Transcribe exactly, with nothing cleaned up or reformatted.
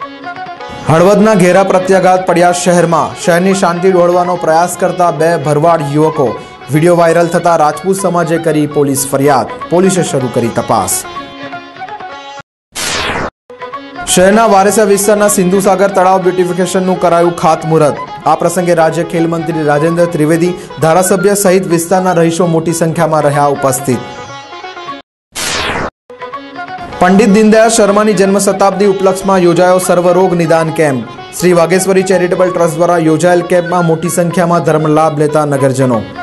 હળવદના ઘેરા પ્રત્યાઘાત પડ્યા શહેરમાં શહેરની શાંતિ દોડવાનો પ્રયાસ કરતા બે ભરવાડ યુવકો વીડિયો વાયરલ થતા રાજપૂત સમાજે કરી પોલીસ ફરિયાદ પોલીસે શરૂ કરી તપાસ। શહેરના વારેસા વિસ્તારના સિંધુસાગર તળાવ બ્યુટિફિકેશનનું કરાયું ખાતમુહૂર્ત। આ પ્રસંગે રાજ્ય ખેલ મંત્રી રાજેન્દ્ર ત્રિવેદી ધારાસભ્ય સહિત વિસ્તારના રહીશો મોટી સંખ્યામાં રહ્યા ઉપસ્થિત। पंडित दीनदयाल शर्मानी जन्म शताब्दी उपलक्ष्य में योजायो सर्वरोग निदान camp. Shri Vageshwari charitable trust द्वारा योजाયેલ કેમ્પમાં મોટી સંખ્યામાં ધર્મ લાભ લેતા નગરજનો।